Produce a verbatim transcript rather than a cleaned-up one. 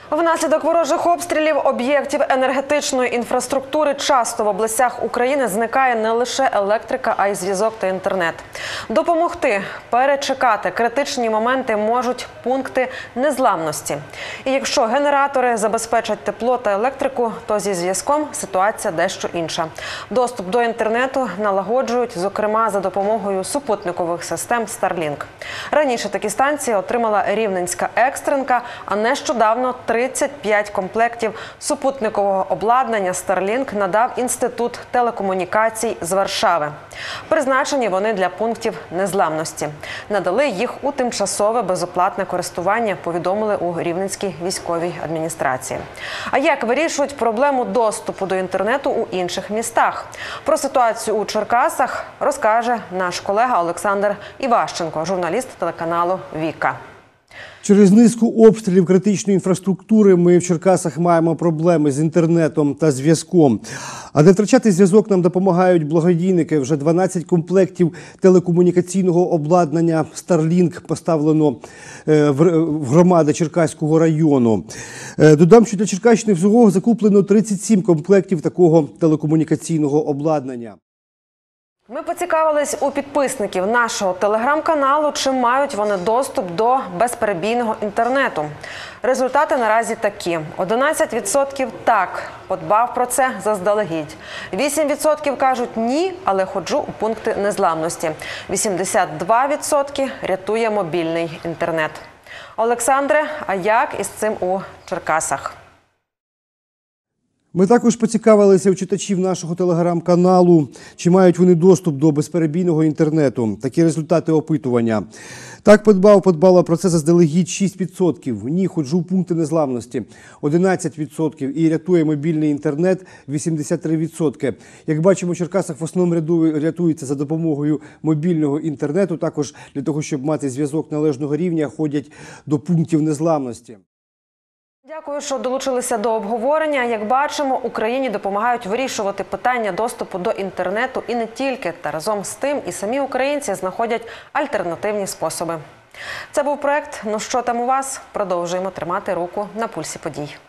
Внаслідок ворожих обстрілів об'єктів енергетичної інфраструктури часто в областях України зникає не лише електрика, а й зв'язок та інтернет. Допомогти перечекати критичні моменти можуть пункти незламності. І якщо генератори забезпечать тепло та електрику, то зі зв'язком ситуація дещо інша. Доступ до інтернету налагоджують, зокрема, за допомогою супутникових систем Starlink. Раніше такі станції отримала Рівненська екстренка, а нещодавно тридцять п'ять комплектів супутникового обладнання Starlink надав Інститут телекомунікацій з Варшави. Призначені вони для пунктів незламності. Надали їх у тимчасове безоплатне користування, повідомили у Рівненській військовій адміністрації. А як вирішують проблему доступу до інтернету у інших містах? Про ситуацію у Черкасах розкаже наш колега Олександр Іващенко, журналіст телеканалу «Віка». Через низку обстрілів критичної інфраструктури ми в Черкасах маємо проблеми з інтернетом та зв'язком. А не втрачати зв'язок нам допомагають благодійники. Вже дванадцять комплектів телекомунікаційного обладнання Starlink поставлено в громади Черкаського району. Додам, що для Черкащини всього закуплено тридцять сім комплектів такого телекомунікаційного обладнання. Ми поцікавились у підписників нашого телеграм-каналу, чи мають вони доступ до безперебійного інтернету. Результати наразі такі. одинадцять відсотків так, подбав про це заздалегідь. вісім відсотків кажуть ні, але ходжу у пункти незламності. вісімдесят два відсотки рятує мобільний інтернет. Олександре, а як із цим у Черкасах? Ми також поцікавилися у читачів нашого телеграм-каналу, чи мають вони доступ до безперебійного інтернету. Такі результати опитування. Так подбав, подбала про це заздалегідь шість відсотків. Ні, ходжу в пункти незламності одинадцять відсотків і рятує мобільний інтернет вісімдесят три відсотки. Як бачимо, в Черкасах в основному рятується за допомогою мобільного інтернету. Також для того, щоб мати зв'язок належного рівня, ходять до пунктів незламності. Дякую, що долучилися до обговорення. Як бачимо, Україні допомагають вирішувати питання доступу до інтернету і не тільки. Та разом з тим і самі українці знаходять альтернативні способи. Це був проект «Ну що там у вас?». Продовжуємо тримати руку на пульсі подій.